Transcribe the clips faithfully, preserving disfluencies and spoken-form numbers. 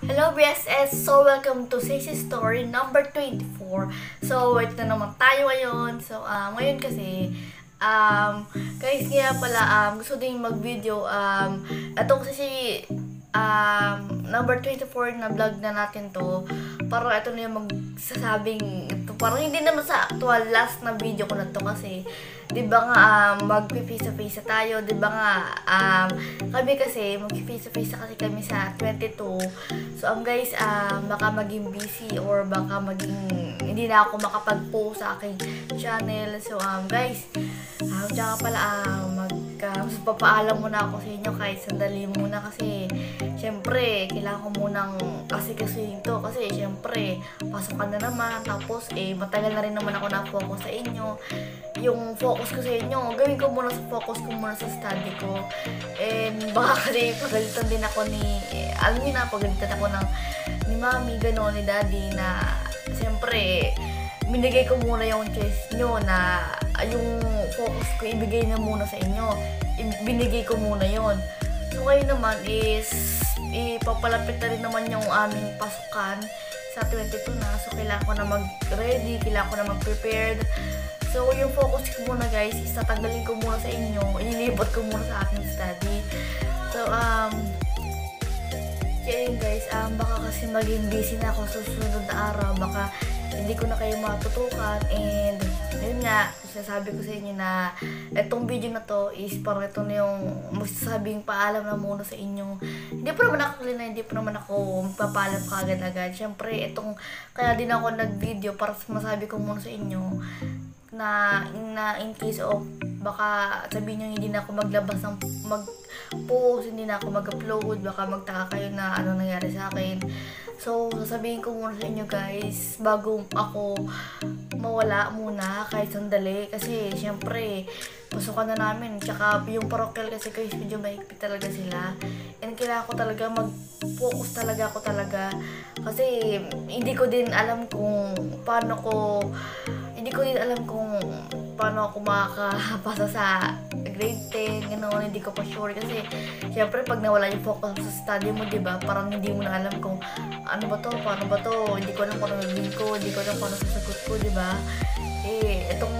Hello B S S! So, welcome to Sissy Story number twenty-four. So, wait na naman tayo ngayon. So, um, ngayon kasi, um, guys, kaya pala, um, gusto din mag-video, um, ito kasi si, um, number twenty-four na vlog na natin to. Parang ito na yung magsasabing, ito, parang hindi naman sa actual last na video ko na to kasi, di ba nga, um, mag-face-to-face tayo, di ba nga, um, kami kasi, mag-face-to-face kasi kami sa twenty-two. So, um, guys, um, baka maging busy or baka maging, hindi na ako makapag-post sa aking channel. So, um, guys, um, tsaka pala, um, mag, uh, papaalam muna ako sa inyo kahit sandali muna kasi, syempre, kailangan ko munang kasi-kasuhin to kasi, syempre, pasok ka na naman, tapos, eh, matagal na rin naman ako na-focus sa inyo. Yung focus ko sa inyo, gawin ko muna sa focus ko muna sa study ko. And baka kasi pagalitan din ako ni, eh, alam niyo na, pagalitan ako ng ni mami, gano'n, ni daddy na, siyempre, binigay ko muna yung choice nyo na yung focus ko, ibigay na muna sa inyo. Binigay ko muna yon. So, ngayon naman is, ipapalapit na rin naman yung aming pasukan sa twenty-two na. So, kailangan ko na mag-ready, kailangan ko na mag-prepared. So, yung focus ko muna guys, is tatanggalin ko muna sa inyo, inilibot ko muna sa aking study. So, um, kaya yun guys, um, baka kasi maging busy na ako sa susunod na araw, baka hindi ko na kayo matutukan, and yun nga, sinasabi ko sa inyo na itong video na to is parang ito na yung magsasabing paalam na muna sa inyo. Hindi pa naman ako na, hindi pa naman ako magpapaalam ka agad-agad. Siyempre, itong, kaya din ako nag-video para masabi ko muna sa inyo na, na in case of baka sabihin nyo hindi na ako maglabas ng mag-post, hindi na ako mag-upload, baka magtaka kayo na ano nangyari sa akin. So, sasabihin ko muna sa inyo guys, bago ako mawala muna kahit sandali, kasi syempre pasukan na namin, tsaka yung parokyal kasi guys, medyo mahigpit talaga sila, and kailangan ko talaga mag-focus talaga ako talaga, kasi hindi ko din alam kung paano ko hindi ko din alam kung paano ako makakapasa sa grade ten, gano'n, hindi ko pa sure kasi syempre pag nawala yung focus sa study mo, diba, parang hindi mo na alam kung ano ba to, paano ba to, hindi ko alam kung ano gagawin ko, hindi ko alam kung ano sasagot ko, diba. Eh, itong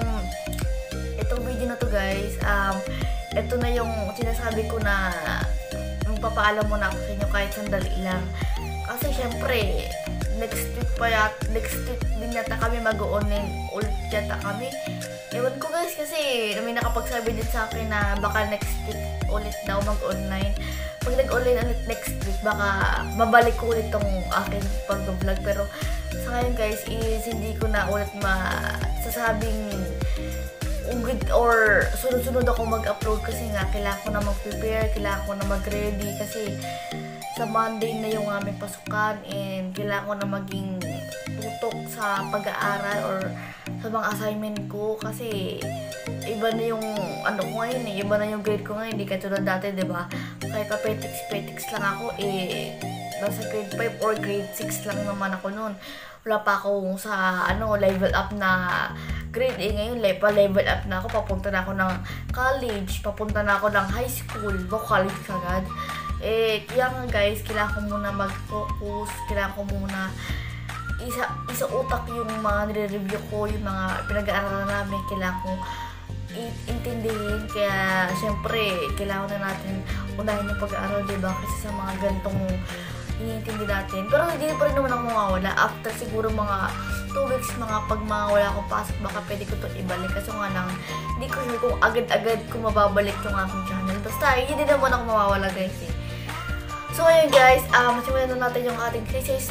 itong video na to guys, um, ito na yung sinasabi ko na magpapaalam mo na ako sa inyo kahit sandali lang. Kasi syempre, next week pa yat, next week din yata kami mag-online ulit yata kami. Ewan ko guys kasi may nakapagsabi din sa akin na baka next week ulit daw mag-online. Pag nag-online ulit next week, baka mabalik ko ulit tong aking pag-vlog. Pero sa ngayon guys is hindi ko na ulit masasabing ugod or sunod-sunod ako mag-upload kasi nga kailangan ko na mag-prepare, kailangan ko na mag-ready kasi sa Monday na yung aming pasukan, and kailangan ko na maging tutok sa pag-aaral or sa mga assignment ko kasi iba na yung ano ko ngayon eh, iba na yung grade ko ngayon, hindi katulad dati, diba? Kahit pa petiks-petiks lang ako eh, nasa grade five or grade six lang naman ako noon. Wala pa akong sa ano, level up na grade eh. Ngayon pa level up na ako, papunta na ako ng college, papunta na ako ng high school, baka college kagad. Eh, kaya nga guys, kailangan ko muna mag-focus, kailangan ko muna isa, isa utak yung mga nire-review ko, yung mga pinag-aaralan namin, kailangan ko intindihin. Kaya, syempre, kailangan na natin unahin yung pag-aaral, diba? Kasi sa mga gantong iniintindi natin. Pero hindi pa rin naman ako mawawala. After siguro mga two weeks, mga pag mga wala akong pasok, baka pwede ko ito ibalik. Kasi nga lang, hindi ko sure kung agad-agad kung mababalik yung aking channel. Basta, hindi naman ako mawawala guys eh. So, ayun guys, um, simulan na natin yung ating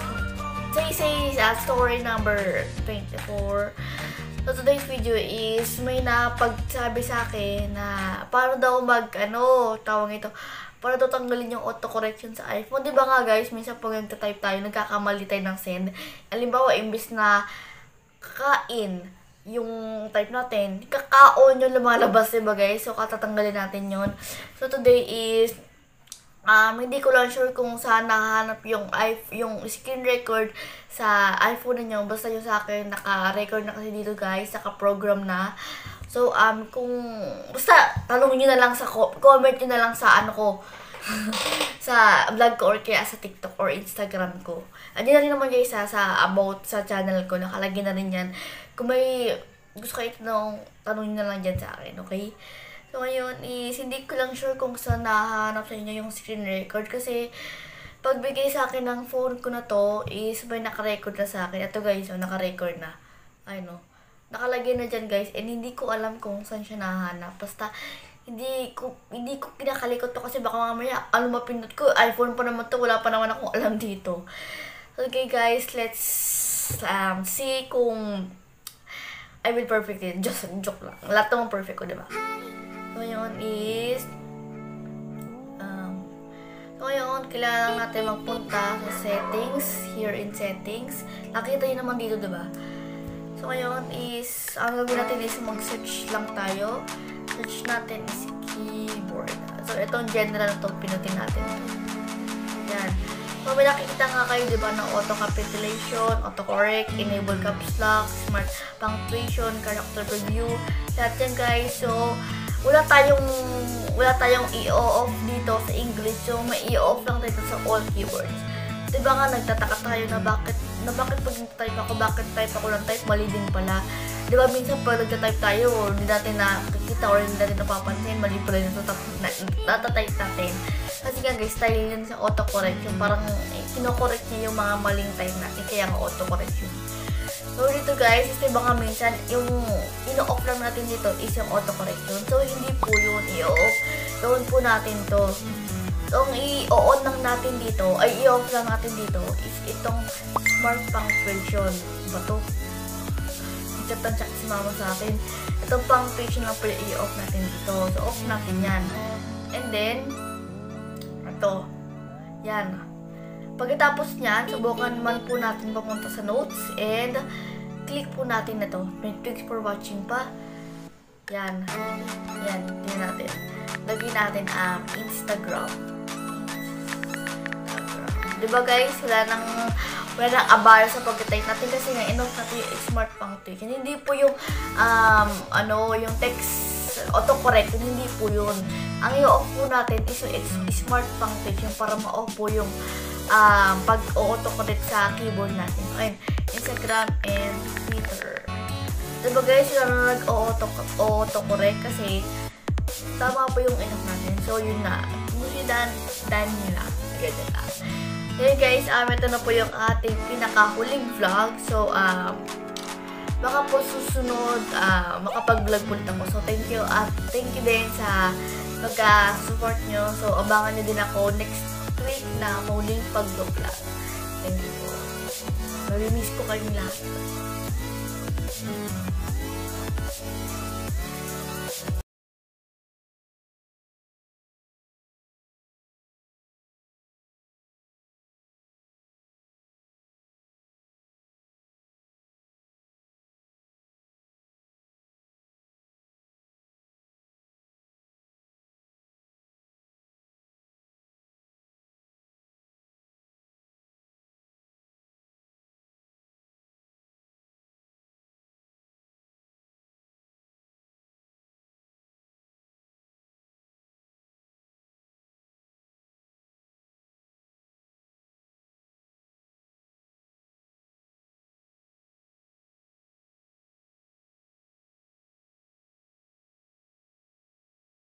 Say uh, story number twenty-four. So, today's video is may napagsabi sa akin na paano daw mag, ano, tawag ito, para daw tanggalin yung autocorrection sa iPhone. Diba nga guys, minsan pag nagtatype tayo, nagkakamali tayo ng send. Halimbawa, imbis na kakain yung type natin, kakaon yung lumalabas, diba guys? So, katatanggalin natin yun. So, today is Um, hindi ko lang sure kung saan nakahanap yung, yung screen record sa iPhone ninyo. Basta yung sa akin, naka-record na kasi dito guys, naka-program na. So, um, kung, basta, tanongin nyo na lang sa, comment nyo na lang sa ano ko, sa vlog ko or kaya sa TikTok or Instagram ko. Andiyan na rin naman guys sa, sa about sa channel ko. Nakalagay na rin yan. Kung may gusto kayo itanong, tanongin na lang dyan sa akin, okay? So ngayon is hindi ko lang sure kung saan nahanap sa inyo yung screen record kasi pagbigay sa akin ng phone ko na to is may naka-record na sa akin. Ito guys, so naka-record na. Ay no. Nakalagay na dyan guys and hindi ko alam kung saan siya nahanap. Basta hindi ko hindi ko kinakalikot to kasi baka mamaya ano mapindot ko, iPhone pa naman to, wala pa naman akong alam dito. Okay guys, let's um, see kung I will perfect it. Just joke lang. Lahat naman perfect ko, diba? So yun is um, so yun, kailangan natin magpunta sa settings, here in settings. Nakita nyo naman dito, diba? So ngayon is, ang gagawin natin is mag-search lang tayo. Search natin is keyboard. So itong general na ito, pinutin natin. Yan. So may nakikita nga kayo, diba, na auto-capitulation, autocorrect, enable caps lock, smart punctuation, character preview. Lahat yan guys. So wala tayong, wala tayong i-off dito sa English. So may i-off lang dito sa all keyboards. Diba nga, nagtataka tayo na bakit, na bakit pag nag-type ako, bakit type ako ng type, mali din pala. Diba, minsan pag nagtatype tayo, hindi natin nakikita or hindi natin napapansin, mali pala yung natatype natin. Kasi nga guys, style yun sa autocorrect, yung parang eh, kinokorrect niya yung mga maling type natin, kaya nga autocorrect yun. So dito guys, is diba nga minsan, yung ino-off lang natin dito is yung autocorrect yun. So hindi po yun i-off, gawin po natin to. So, ang i-on lang natin dito, ay i-off lang natin dito, is itong smart punctuation. Ba ito? Chat-chat si mama sa akin. Itong punctuation lang po i-off natin dito. So, off natin yan. And then, ito. Yan. Pagkatapos niyan, subukan man po natin papunta sa notes and click po natin na ito. Thanks for watching pa. Yan. Yan. Tingnan natin. Lagyan natin ang um, Instagram. Diba guys, wala nang wala nang abala sa pag-type natin kasi nga enough natin yung smart punctuation. Hindi po yung um, ano, yung text autocorrect, hindi po yun. Ang i-off po natin is yung smart punctuation para ma-off po yung um, pag-autocorrect sa keyboard natin. Ayun, Instagram and Twitter. Diba guys, wala na nag-autocorrect kasi tama po yung enough natin. So yun na, muli dan, dan nila. Ganyan lang. Ngayon guys, um, ito na po yung ating pinakahuling vlog. So, um, baka po susunod, uh, makapag-vlog po ako. So, thank you. At thank you din sa pagka-support nyo. So, abangan nyo din ako next week na huling pag-vlog. Thank you po. Nami-miss ko kayong lahat.